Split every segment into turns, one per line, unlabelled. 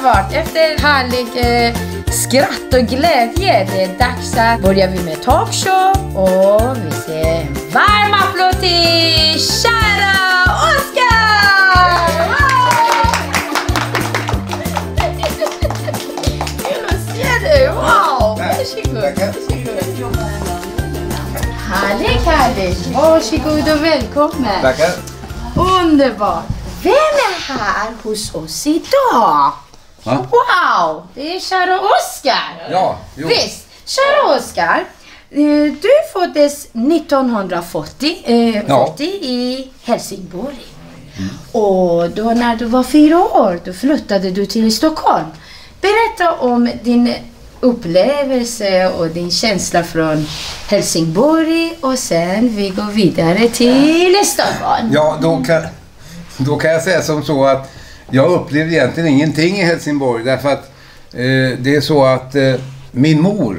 underbart! Efter härlig skratt och glädje, det är dags att börja med talkshow. Och vi ser en varm applåd till kära Oskar! Kul att se dig! Wow! Varsågod! Härligt! Varsågod och välkommen!
Tackar!
Underbart! Vem är här hos oss idag?
Va?
Wow! Det är kära Oskar!
Ja, jo.
Visst, kära Oskar. Du föddes 1940 i Helsingborg. Och då när du var 4 år, då flyttade du till Stockholm. Berätta om din upplevelse och din känsla från Helsingborg och sen vi går vidare till Stockholm.
Ja, då kan jag säga som så att jag upplevde egentligen ingenting i Helsingborg därför att det är så att min mor,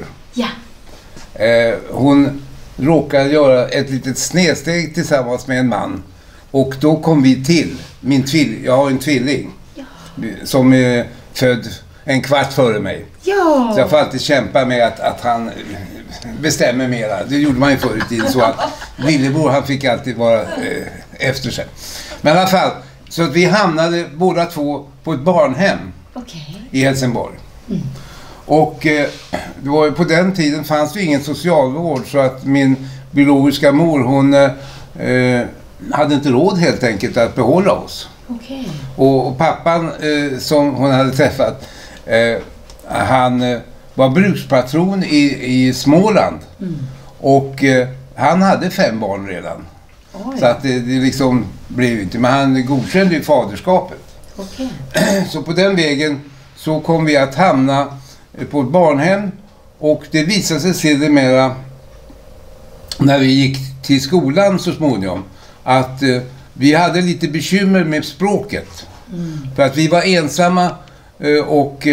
hon råkade göra ett litet snedsteg tillsammans med en man och då kom vi till, jag har en tvilling som är född en kvart före mig. Ja. Så jag får alltid kämpa med att han bestämmer mera. Det gjorde man ju förr i tiden så att lillebror han fick alltid vara efter sig. Men i alla fall, så att vi hamnade båda två på ett barnhem i Helsingborg. Och det var ju på den tiden fanns det ingen socialvård så att min biologiska mor hon hade inte råd helt enkelt att behålla oss. Och pappan som hon hade träffat han var brukspatron i Småland och han hade 5 barn redan. Så att det liksom blev inte, men han godkände ju faderskapet. Så på den vägen så kom vi att hamna på ett barnhem och det visade sig sedermera när vi gick till skolan så småningom att vi hade lite bekymmer med språket. För att vi var ensamma och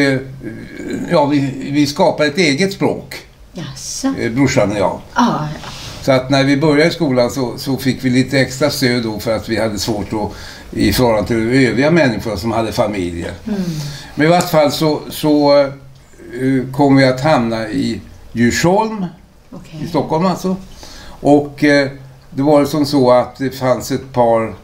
vi skapade ett eget språk. Brorsan och jag. Så att när vi började i skolan så fick vi lite extra stöd då för att vi hade svårt att i förhållande till övriga människor som hade familjer. Men i vart fall så kom vi att hamna i Djursholm i Stockholm alltså. Och det var som så att det fanns ett par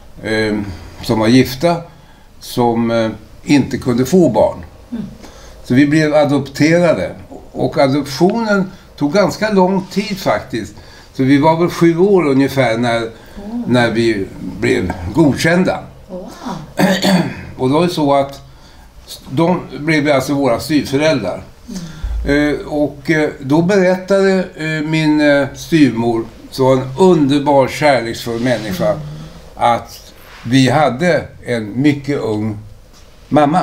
som var gifta som inte kunde få barn. Så vi blev adopterade och adoptionen tog ganska lång tid faktiskt. Så vi var väl 7 år ungefär när vi blev godkända. Och då var det så att de blev alltså våra styvföräldrar. Och då berättade min styvmor, så en underbar kärleksfull människa, att vi hade en mycket ung mamma.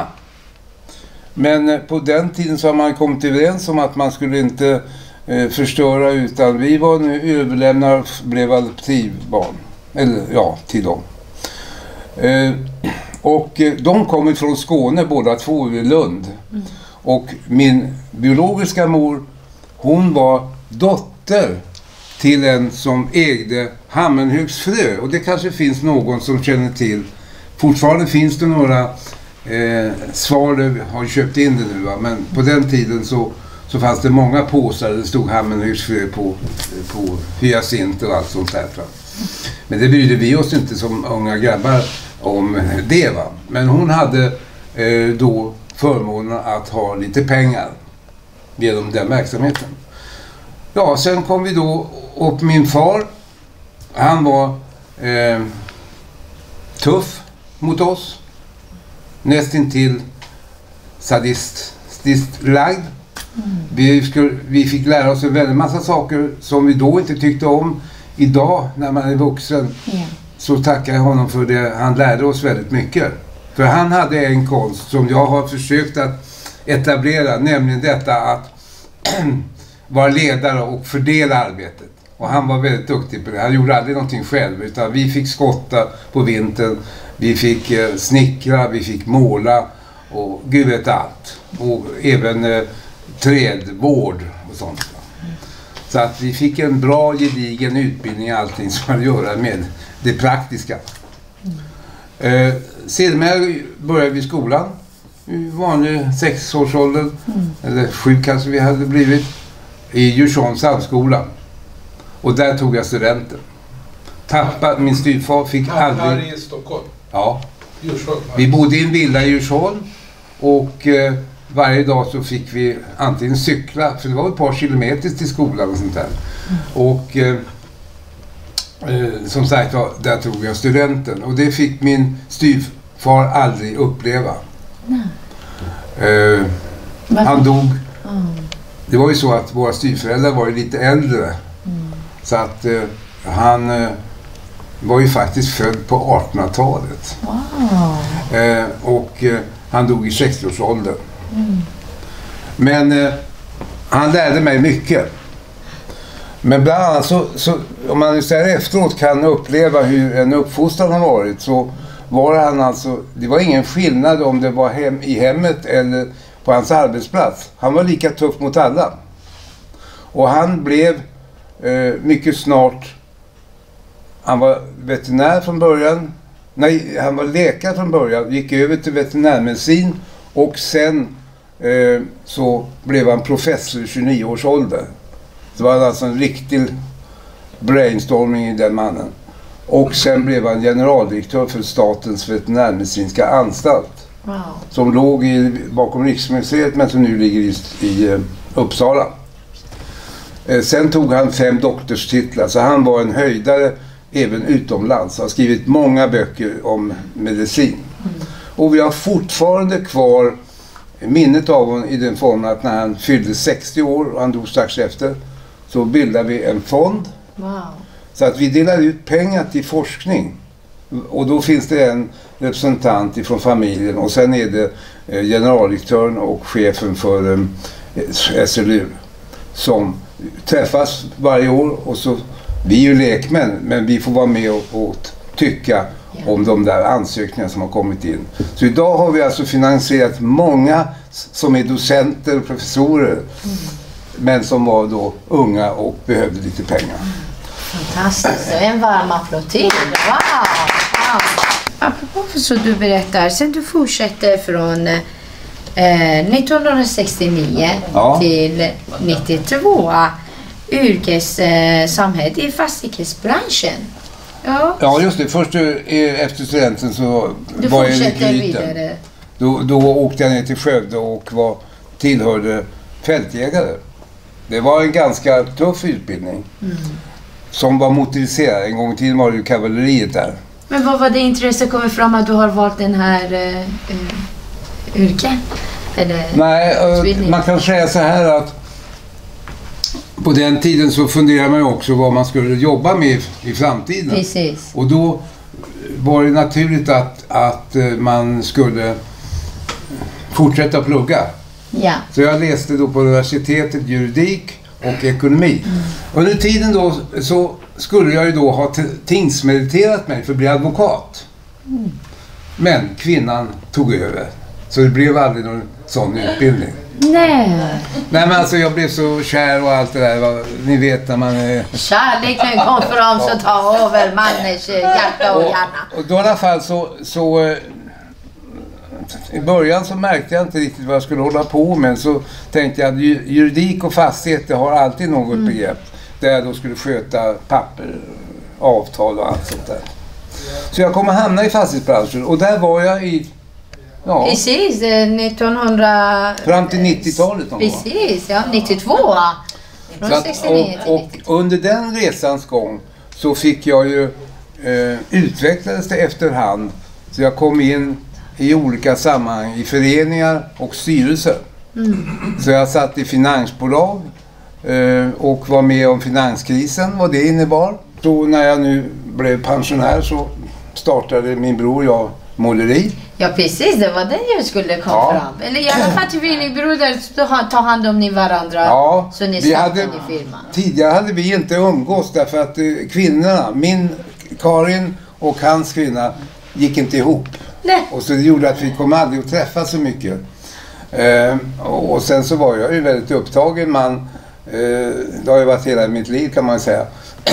Men på den tiden så har man kommit överens om att man skulle inte förstöra utan vi var nu överlämnade och blev adoptivbarn. Eller ja, till dem. Och de kom från Skåne båda två i Lund. Och min biologiska mor, hon var dotter till en som ägde Hammenhögs frö. Och det kanske finns någon som känner till. Fortfarande finns det några Svalöv har köpt in det nu va? Men på den tiden så fanns det många påsar där det stod Hammenhögs frö på hyacint och allt sånt där. Men det brydde vi oss inte som unga grabbar om det va. Men hon hade då förmånen att ha lite pengar genom den verksamheten. Ja, sen kom vi då upp min far. Han var tuff mot oss. Nästintill sadistlagd. Vi fick lära oss en väldigt massa saker som vi då inte tyckte om. Idag när man är vuxen så tackar jag honom för det. Han lärde oss väldigt mycket. För han hade en konst som jag har försökt att etablera. Nämligen detta att vara ledare och fördela arbetet. Och han var väldigt duktig på det. Han gjorde aldrig någonting själv utan vi fick skotta på vintern. Vi fick snickra, vi fick måla och gud vet allt. Och även trädvård och sånt. Så att vi fick en bra gedigen utbildning i allting som har att göra med det praktiska. Sedan började vi skolan. i vanlig 6-årsåldern, eller 7 kanske vi hade blivit, i Djursholms samskola. Och där tog jag studenten. Min styvfar fick aldrig...
Här i Stockholm?
Ja.
Djursholm?
Vi bodde i en villa i Djursholm och varje dag så fick vi antingen cykla, för det var ett par kilometer till skolan och sånt där. Och som sagt, där tog jag studenten. Och det fick min styvfar aldrig uppleva. Han dog. Det var ju så att våra styvföräldrar var ju lite äldre. Så att han var ju faktiskt född på 1800-talet. Och han dog i 60-årsåldern. Men han lärde mig mycket. Men bland annat så om man så här efteråt kan uppleva hur en uppfostran har varit, så var han alltså, det var ingen skillnad om det var i hemmet eller på hans arbetsplats. Han var lika tuff mot alla. Och han blev mycket snart, han var veterinär från början, nej, han var läkare från början, gick över till veterinärmedicin och sen så blev han professor i 29 års ålder. Det var alltså en riktig brainstorming i den mannen. Och sen blev han generaldirektör för Statens veterinärmedicinska anstalt.
Wow.
Som låg bakom Riksmuseet men som nu ligger i Uppsala. Sen tog han 5 doktorstitlar, så han var en höjdare även utomlands. Han har skrivit många böcker om medicin. Och vi har fortfarande kvar minnet av honom i den formen att när han fyllde 60 år och han dog strax efter, så bildade vi en fond.
Wow.
Så att vi delar ut pengar till forskning. Och då finns det en representant ifrån familjen och sen är det generaldirektören och chefen för SLU som träffas varje år. Och så, vi är ju lekmän, men vi får vara med och tycka om de där ansökningarna som har kommit in. Så idag har vi alltså finansierat många som är docenter och professorer, men som var då unga och behövde lite pengar.
Fantastiskt, en varm applåd till. Wow. Apropå så du berättar, sen du fortsätter från 1969 till 92 yrkessamhet i fastighetsbranschen.
Ja, just det. Först efter studenten så
du
var jag i
vidare.
Då åkte jag ner till Skövde och tillhörde fältjägare. Det var en ganska tuff utbildning som var motoriserad. En gång till var det ju kavalleriet där.
Men vad var det intresse kommer fram att du har valt den här yrken?
Nej, man kan säga så här att på den tiden så funderade man också vad man skulle jobba med i framtiden.
Precis.
Och då var det naturligt att man skulle fortsätta plugga.
Ja.
Så jag läste då på universitetet juridik och ekonomi. Under tiden då så skulle jag ju då ha tingsmeriterat mig för att bli advokat. Men kvinnan tog över. Så det blev aldrig någon sån utbildning.
Nej,
men alltså jag blev så kär och allt det där. Ni vet när man är...
Kärleken kom fram så ta över mannens hjärta och hjärna.
Och då i alla fall så i början så märkte jag inte riktigt vad jag skulle hålla på med. Så tänkte jag att juridik och fastigheter har alltid något begrepp. Där jag då skulle sköta papper, avtal och allt sånt där. Så jag kommer hamna i fastighetsbranschen och där var jag i... Ja.
Precis, 1900...
Fram till 90-talet.
Precis, ja, 92. Från 69 till 92.
Och under den resans gång så fick jag ju... utvecklades det efterhand. Så jag kom in i olika sammanhang, i föreningar och styrelser. Så jag satt i finansbolag och var med om finanskrisen, vad det innebar. Så när jag nu blev pensionär så startade min bror och jag måleri.
Ja precis, det var det jag skulle komma fram. Eller i alla fall tvillingbröder ta hand om ni varandra.
Ja,
så ni startade i firman.
Tidigare hade vi inte umgås därför att kvinnorna, min Karin och hans kvinna gick inte ihop.
Nej.
Och så det gjorde att vi kom aldrig att träffa så mycket. Och sen så var jag ju väldigt upptagen man. Det har ju varit hela mitt liv kan man säga.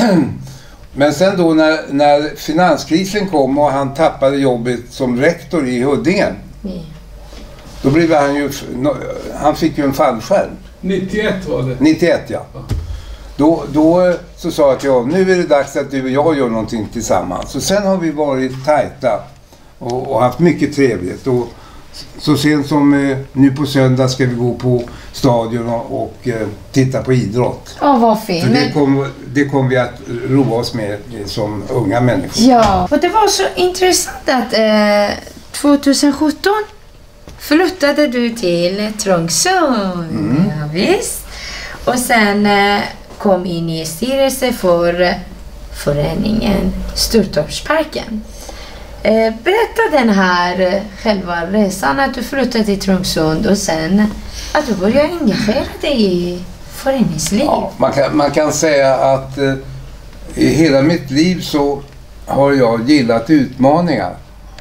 Men sen då när finanskrisen kom och han tappade jobbet som rektor i Huddinge. Då blev han fick ju en fallskärm.
91 var det.
91, ja. Då så sa jag att ja, nu är det dags att du och jag gör någonting tillsammans. Så sen har vi varit tajta och haft mycket trevligt. Och så sent som nu på söndag ska vi gå på stadion och titta på idrott.
Vad fint.
Det kommer vi att roa oss med som unga människor.
Ja, och det var så intressant att 2017 flyttade du till Trångsund. Ja, visst. Och sen kom in i styrelse för föreningen Sturtorpsparken. Berätta den här själva resan att du flyttade till Trångsund och sen att du började engagera dig i föreningsliv.
Ja, man kan säga att i hela mitt liv så har jag gillat utmaningar.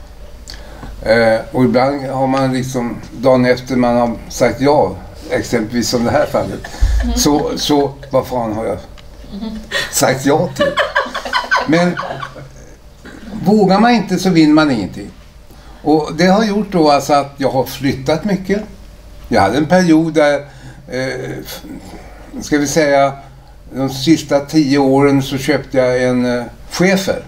Och ibland har man liksom dagen efter man har sagt ja, exempelvis som det här fallet, så vad fan har jag sagt ja till? Men vågar man inte så vinner man ingenting. Och det har gjort då alltså att jag har flyttat mycket. Jag hade en period där, ska vi säga, de sista 10 åren så köpte jag en Schäfer.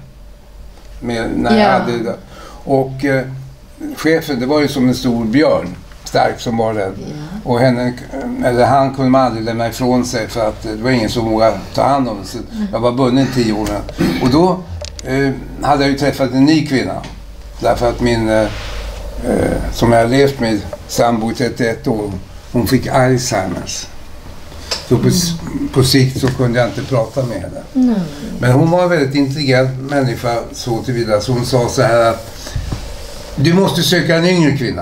När jag hade det. Och chefen, det var ju som en stor björn, stark som var rädd. Och han kunde man aldrig lämna ifrån sig för att det var ingen som vågade ta hand om det. Så jag var bunden 10 år. Och då hade jag ju träffat en ny kvinna. Därför att min, som jag levt med, sambo i 31 år, hon fick Alzheimers. Så på sikt så kunde jag inte prata med henne. Men hon var en väldigt intelligent människa så tillvida. Så hon sa så här att du måste söka en yngre kvinna.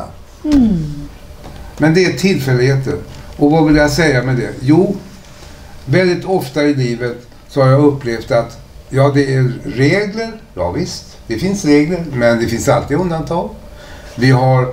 Men det är tillfälligheter. Och vad vill jag säga med det? Jo, väldigt ofta i livet så har jag upplevt att ja, det är regler. Ja visst, det finns regler. Men det finns alltid undantag. Vi har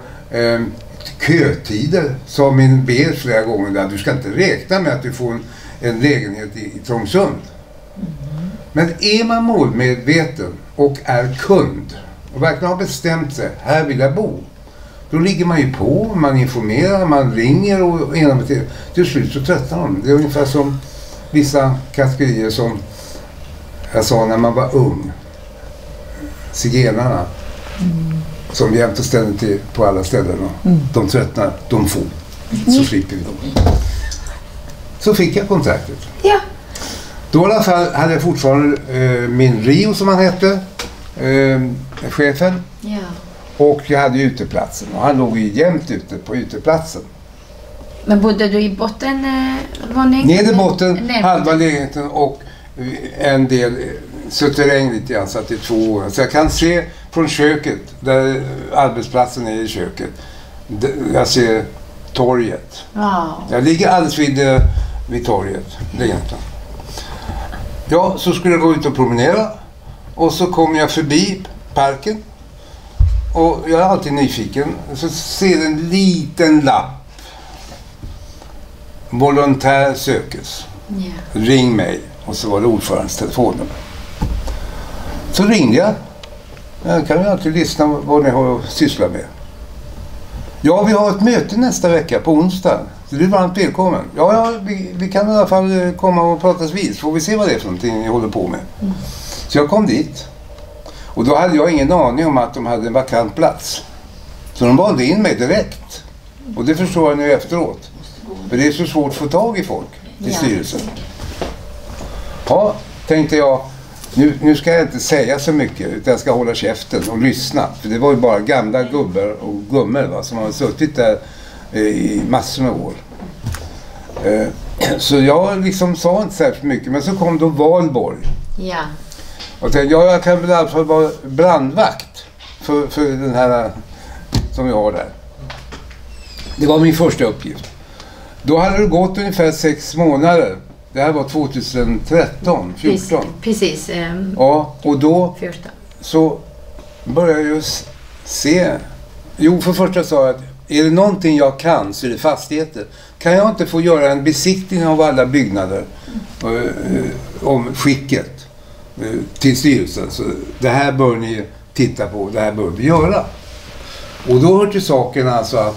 kötider som min ber flera gånger där. Du ska inte räkna med att du får en lägenhet i Trångsund. Men är man målmedveten och är kund och verkligen har bestämt sig, här vill jag bo. Då ligger man ju på, man informerar, man ringer och till slut så tröttnar de. Det är ungefär som vissa kategorier som jag sa när man var ung. Zigenarna. Som jämt och ständigt till på alla ställen. De tröttnar, de får. Så slipper vi dem. Så fick jag kontraktet.
Ja.
Då i alla fall hade jag fortfarande min Rio som han hette. Chefen.
Ja.
Och jag hade uteplatsen. Och han låg ju jämt ute på uteplatsen.
Men bodde du i bottenvåning?
Nere botten, halva lägenheten och en del suterräng lite grann så att det är 2 år. Så jag kan se från köket, där arbetsplatsen är i köket. Jag ser torget.
Wow.
Jag ligger alldeles vid torget, lägenheten. Ja, så skulle jag gå ut och promenera. Och så kom jag förbi parken. Och jag är alltid nyfiken. Så ser en liten lapp. Volontär sökes. Yeah. Ring mig. Och så var det ordförandens telefonnummer. Så ringde jag. Jag kan ju alltid lyssna vad ni har att syssla med. Ja, vi har ett möte nästa vecka på onsdag. Så du är varmt välkommen. Ja, vi kan i alla fall komma och pratas vid. Så får vi se vad det är för någonting ni håller på med. Så jag kom dit. Och då hade jag ingen aning om att de hade en vakant plats. Så de valde in mig direkt. Och det förstår jag nu efteråt. För det är så svårt att få tag i folk till styrelsen. Ja, tänkte jag. Nu ska jag inte säga så mycket utan jag ska hålla käften och lyssna. För det var ju bara gamla gubbar och gummor som har suttit där i massor med år. Så jag liksom sa inte särskilt mycket. Men så kom då Valborg.
Ja.
Och tänkte, jag kan väl i alla fall vara brandvakt för den här som vi har där. Det var min första uppgift. Då hade det gått ungefär 6 månader. Det här var 2013, 14.
Precis.
Ja, och då
14.
Så började jag just se. Jo, för första sa jag att är det någonting jag kan så är det fastigheter. Kan jag inte få göra en besiktning av alla byggnader om skicket till styrelsen? Så det här bör ni titta på, det här bör vi göra. Och då hör till saken alltså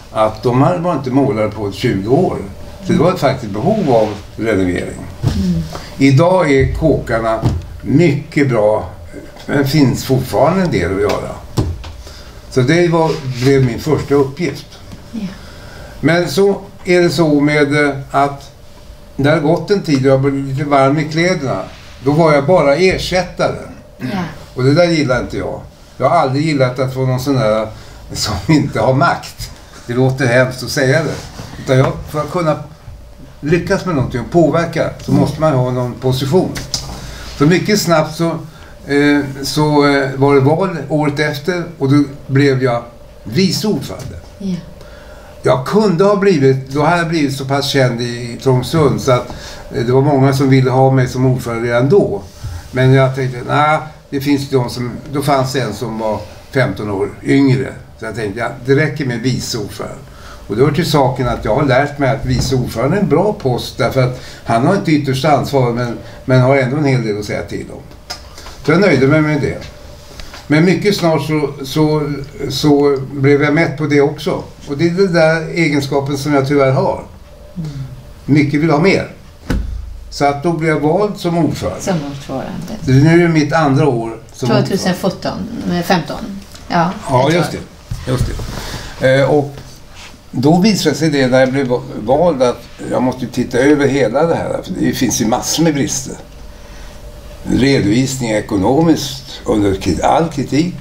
att de här var inte målade på 20 år. Så det var faktiskt behov av renovering. Idag är kåkarna mycket bra, men finns fortfarande en del att göra. Så det blev min första uppgift.
Ja.
Men så är det så med att det har gått en tid och jag blev lite varm i kläderna. Då var jag bara ersättare.
Ja.
Och det där gillar inte jag. Jag har aldrig gillat att få någon sån där som inte har makt. Det låter hemskt att säga det. Utan för att kunna lyckas med någonting och påverka så måste man ha någon position. Så mycket snabbt så var det val året efter och då blev jag vice ordförande.
Ja.
Jag kunde ha då hade jag blivit så pass känd i Trångsund så att det var många som ville ha mig som ordförande redan då. Men jag tänkte, det finns då fanns det en som var 15 år yngre. Så jag tänkte, det räcker med vice ordförande. Och det var till saken att jag har lärt mig att vice ordförande är en bra post därför att han har inte ytterst ansvar men har ändå en hel del att säga till om. Så jag nöjde mig med det. Men mycket snart så blev jag mätt på det också. Och det är den där egenskapen som jag tyvärr har. Mycket vill ha mer. Så att då blev jag vald som ordförande.
Som ordförande.
Nu är det mitt andra år som
2015. Ja,
just det. Och då visade sig det när jag blev vald att jag måste titta över hela det här. För det finns ju massor med brister. Redovisning ekonomiskt under all kritik.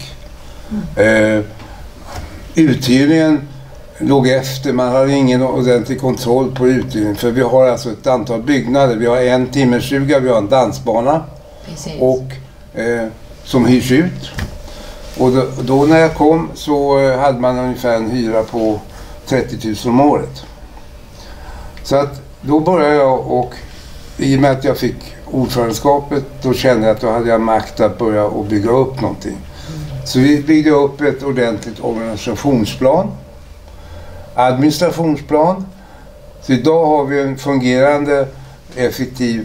Uthyrningen låg efter. Man hade ingen ordentlig kontroll på uthyrningen. För vi har alltså ett antal byggnader. Vi har en timmerstuga, vi har en dansbana.
Precis.
Och som hyrs ut. Och då när jag kom så hade man ungefär en hyra på 30 000 om året. Så att då började jag och i och med att jag fick ordförandeskapet då kände jag att då hade jag makt att börja och bygga upp någonting. Så vi byggde upp ett ordentligt organisationsplan, administrationsplan. Så idag har vi en fungerande, effektiv,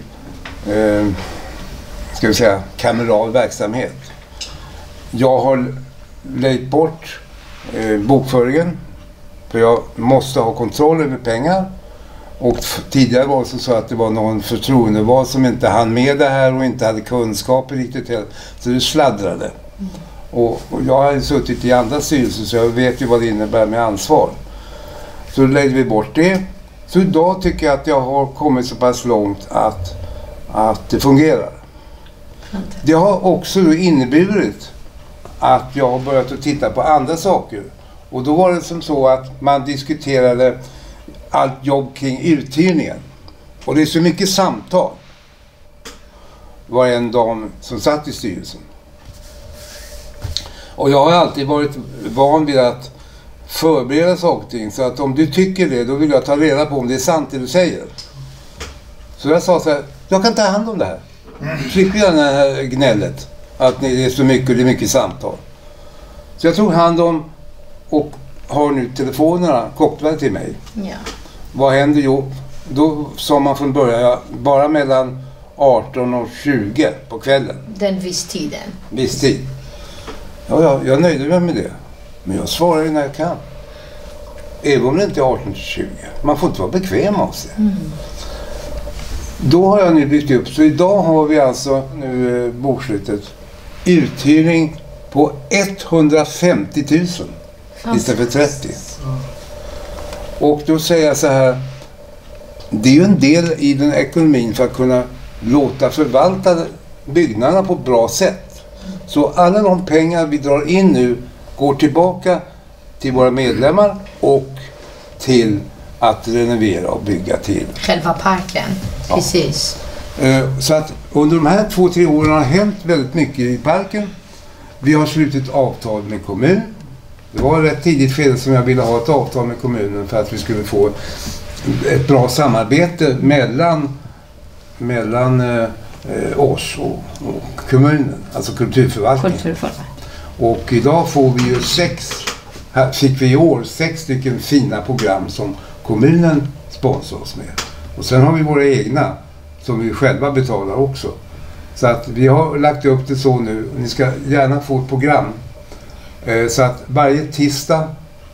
kameral verksamhet. Jag har lejt bort bokföringen för jag måste ha kontroll över pengar. Och tidigare var det så att det var någon förtroendevald som inte hann med det här och inte hade kunskaper riktigt. Så det sladdrade. Och jag har suttit i andra styrelser så jag vet ju vad det innebär med ansvar. Så då lägger vi bort det. Så idag tycker jag att jag har kommit så pass långt att det fungerar. Det har också inneburit att jag har börjat att titta på andra saker. Och då var det som så att man diskuterade allt jobb kring uthyrningen. Och det är så mycket samtal. Det var en dam som satt i styrelsen. Och jag har alltid varit van vid att förbereda saker och ting. Så att om du tycker det, då vill jag ta reda på om det är sant det du säger. Så jag sa så här, jag kan ta hand om det här. Slipper jag det här gnället. Att det är så mycket och det är mycket samtal. Så jag tog hand om och har nu telefonerna kopplade till mig.
Ja.
Vad händer? Jo, då sa man från början bara mellan 18 och 20 på kvällen.
Den viss tiden.
Viss tid. Ja, jag nöjde mig med det. Men jag svarar ju när jag kan. Även om det inte är 18 till 20. Man får inte vara bekväm av sig. Då har jag nu byggt upp. Så idag har vi alltså nu bokslutet uthyrning på 150 000 istället för 30. Och då säger jag så här, det är ju en del i den ekonomin för att kunna låta förvalta byggnaderna på ett bra sätt. Så alla de pengar vi drar in nu går tillbaka till våra medlemmar och till att renovera och bygga till.
Själva parken, precis.
Så att under de här 2-3 åren har hänt väldigt mycket i parken. Vi har slutit avtal med kommun. Det var rätt tidigt skede som jag ville ha ett avtal med kommunen för att vi skulle få ett bra samarbete mellan oss och kommunen, alltså kulturförvaltningen. Och idag får vi ju fick vi i år 6 stycken fina program som kommunen sponsrar oss med. Och sen har vi våra egna som vi själva betalar också. Så att vi har lagt upp det så nu. Ni ska gärna få ett program. Så att varje tisdag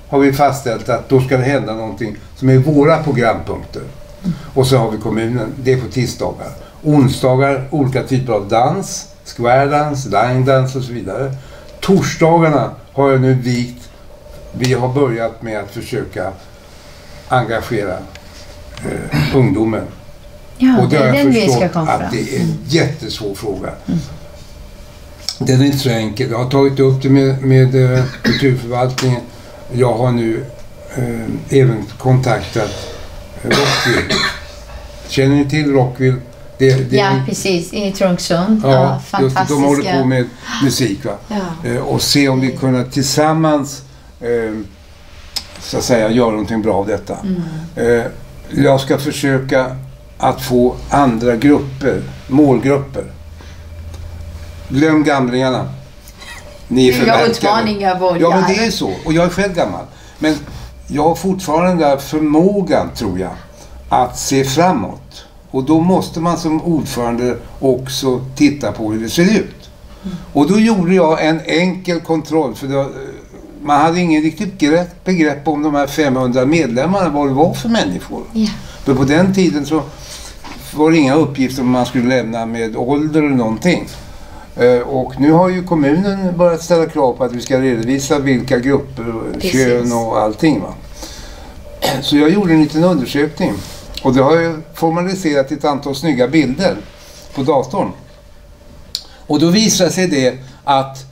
har vi fastställt att då ska det hända någonting som är våra programpunkter. Och så har vi kommunen, det är på tisdagar. Onsdagar, olika typer av dans, squaredans, linedans och så vidare. Torsdagarna har jag nu vikt. Vi har börjat med att försöka engagera ungdomen.
Ja,
och
det är den vi ska komma
att det är en jättesvår fråga. Den är inte så enkel. Jag har tagit upp det med kulturförvaltningen. Jag har nu även kontaktat Rockville. Känner ni till Rockville?
Ja, precis. I Trångsund.
Ja,
fantastiska.
De håller på med musik, va? Ja. Och se om vi kunna tillsammans så att säga göra någonting bra av detta. Jag ska försöka att få andra grupper, målgrupper. Glöm gamlingarna. Ni är förverkade. Ja, men det är så. Och jag är själv gammal. Men jag har fortfarande den där förmågan, tror jag, att se framåt. Och då måste man som ordförande också titta på hur det ser ut. Och då gjorde jag en enkel kontroll. För man hade ingen riktigt begrepp om de här 500 medlemmarna, vad det var för människor. Yeah. För på den tiden så var det inga uppgifter om man skulle lämna med ålder eller någonting. Och nu har ju kommunen börjat ställa krav på att vi ska redovisa vilka grupper, kön och allting, va. Så jag gjorde en liten undersökning. Och det har jag formaliserat ett antal snygga bilder på datorn. Och då visar sig det att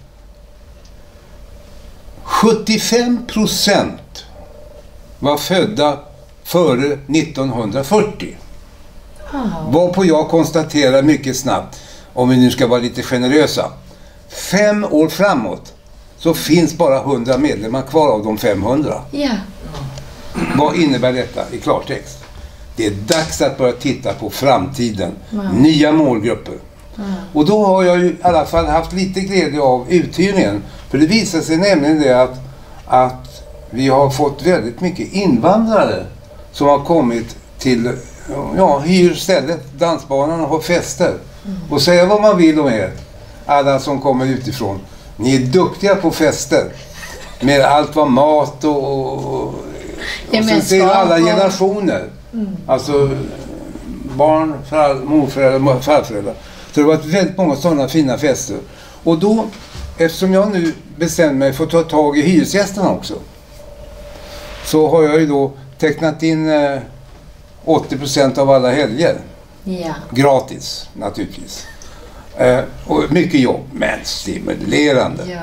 75% var födda före 1940. Varpå jag konstaterar mycket snabbt, om vi nu ska vara lite generösa, 5 år framåt så finns bara 100 medlemmar kvar av de 500.
Yeah.
Vad innebär detta i klartext? Det är dags att börja titta på framtiden. Nya målgrupper. Och då har jag ju i alla fall haft lite glädje av uthyrningen. För det visar sig nämligen det att vi har fått väldigt mycket invandrare som har kommit till, hyr stället, dansbanan och har fester. Och säga vad man vill om er, alla som kommer utifrån. Ni är duktiga på fester. Med allt vad mat och så ser alla generationer. Alltså barn, morföräldrar, farföräldrar. Så det har varit väldigt många sådana fina fester. Och då, eftersom jag nu bestämde mig för att ta tag i hyresgästerna också, så har jag ju då tecknat in 80% av alla helger.
Ja.
Gratis, naturligtvis. Och mycket jobb, men stimulerande.
Ja.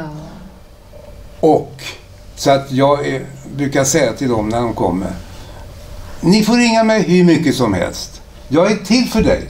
Och så att jag brukar säga till dem när de kommer: ni får ringa mig hur mycket som helst. Jag är till för dig.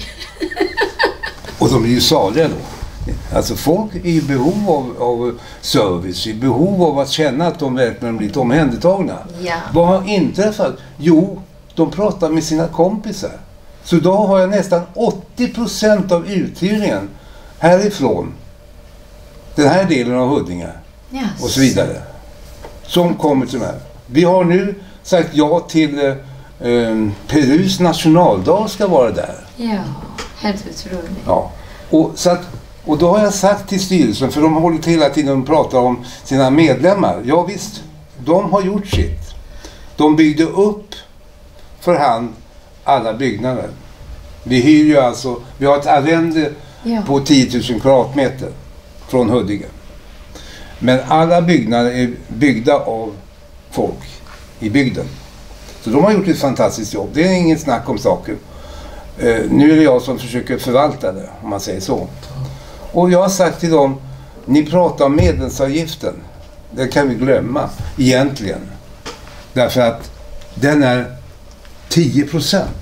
Och de är ju saliga då. Alltså folk är i behov av service, i behov av att känna att de verkligen blivit omhändertagna.
Ja.
Vad har inträffat? Jo, de pratar med sina kompisar. Så då har jag nästan 80% av uthyrningen härifrån den här delen av Huddinge.
Yes.
Och så vidare. Som kommer till mig. Vi har nu sagt ja till Perus nationaldag ska vara där.
Ja, helt otroligt.
Ja. Och då har jag sagt till styrelsen, för de håller till hela tiden och pratar om sina medlemmar. Ja visst, de har gjort sitt. De byggde upp för hand alla byggnader. Vi hyr ju alltså, vi har ett arrende på 10 000 kvadratmeter från Huddinge. Men alla byggnader är byggda av folk i bygden. Så de har gjort ett fantastiskt jobb. Det är inget snack om saker. Nu är det jag som försöker förvalta det, om man säger så. Och jag har sagt till dem, ni pratar om medlemsavgiften. Det kan vi glömma egentligen. Därför att den är 10%.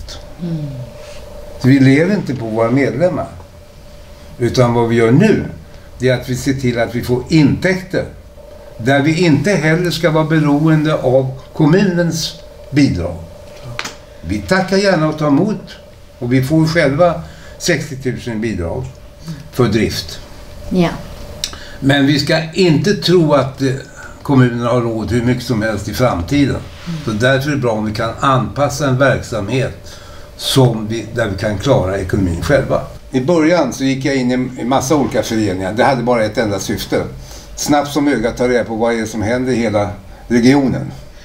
Så vi lever inte på våra medlemmar. Utan vad vi gör nu, det är att vi ser till att vi får intäkter. Där vi inte heller ska vara beroende av kommunens bidrag. Vi tackar gärna och tar emot. Och vi får själva 60 000 bidrag för drift.
Ja.
Men vi ska inte tro att kommunerna har råd hur mycket som helst i framtiden. Så därför är det bra om vi kan anpassa en verksamhet där vi kan klara ekonomin själva. I början så gick jag in i massa olika föreningar. Det hade bara ett enda syfte. Snabbt som ögat ta reda på vad är det som händer i hela regionen.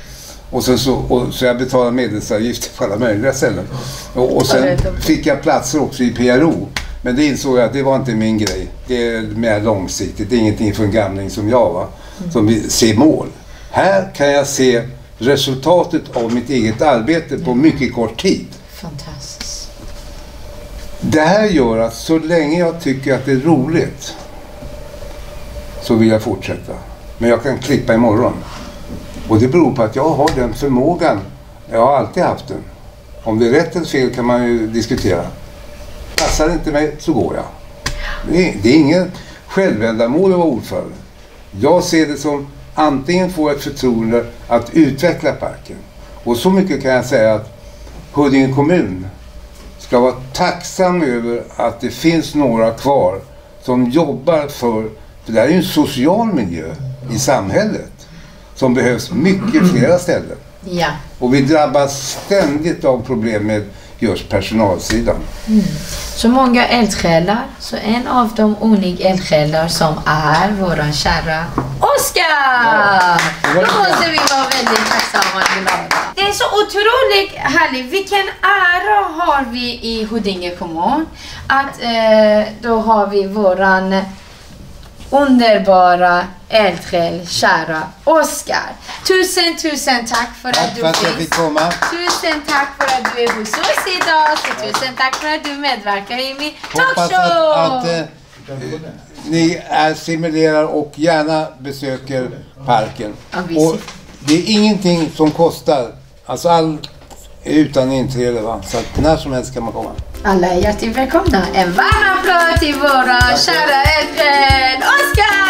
Och så jag betalade medlemsavgifter på alla möjliga ställen. Och sen fick jag platser också i PRO. Men det insåg jag att det var inte min grej. Det är mer långsiktigt. Det är ingenting för en gamling som jag, va? Som vill se mål. Här kan jag se resultatet av mitt eget arbete på mycket kort tid.
Fantastiskt.
Det här gör att så länge jag tycker att det är roligt så vill jag fortsätta. Men jag kan klippa imorgon. Och det beror på att jag har den förmågan. Jag har alltid haft den. Om det är rätt eller fel kan man ju diskutera. Passar inte mig så går jag. Det är ingen självändamål att vara ordförande. Jag ser det som antingen få ett förtroende att utveckla parken. Och så mycket kan jag säga att Huddinge kommun ska vara tacksam över att det finns några kvar som jobbar för det här är ju en social miljö i samhället som behövs mycket flera ställen.
Ja.
Och vi drabbas ständigt av problem med just personalsidan.
Så många eldsjälar, så en av de unika eldsjälar som är våran kära Oskar! Då måste vi vara väldigt tacksamma och glada. Det är så otroligt härligt. Vilken ära har vi i Huddinge kommun att då har vi våran underbara eldsjäl, kära Oskar. Tusen tack för att du finns. Tusen tack för att du är hos oss idag. Så tusen tack för att du medverkar i min talkshow.
Hoppas att ni stimulerar och gärna besöker parken. Och det är ingenting som kostar. Alltså allt är utan inträde, va? Så att när som helst kan man komma.
Alla är hjärtligt välkomna. En varm applåd till våra kära eldsjäl Oskar!